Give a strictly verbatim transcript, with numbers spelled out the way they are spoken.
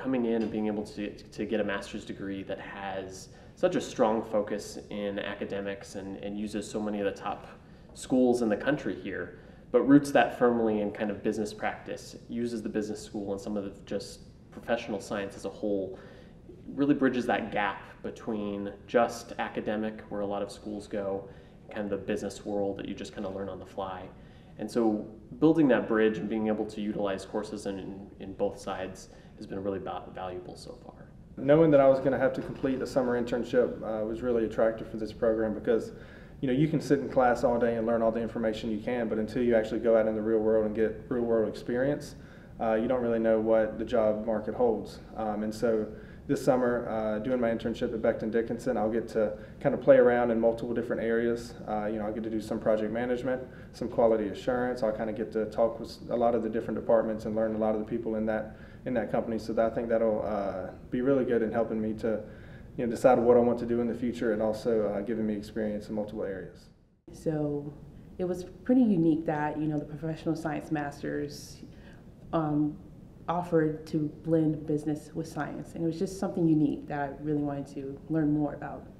coming in and being able to, to get a master's degree that has such a strong focus in academics and, and uses so many of the top schools in the country here, but roots that firmly in kind of business practice, uses the business school and some of the just professional science as a whole, really bridges that gap between just academic, where a lot of schools go, and kind of the business world that you just kind of learn on the fly. And so building that bridge and being able to utilize courses in, in, in both sides has been really valuable so far. Knowing that I was going to have to complete a summer internship uh, was really attractive for this program, because you know, you can sit in class all day and learn all the information you can, but until you actually go out in the real world and get real world experience, uh, you don't really know what the job market holds. Um, and so this summer, uh, doing my internship at Becton Dickinson, I'll get to kind of play around in multiple different areas. Uh, you know, I'll get to do some project management, some quality assurance. I'll kind of get to talk with a lot of the different departments and learn a lot of the people in that in that company. So that, I think that'll uh, be really good in helping me to, you know, decide what I want to do in the future, and also uh, giving me experience in multiple areas. So it was pretty unique that, you know, the professional science masters um, offered to blend business with science, and it was just something unique that I really wanted to learn more about.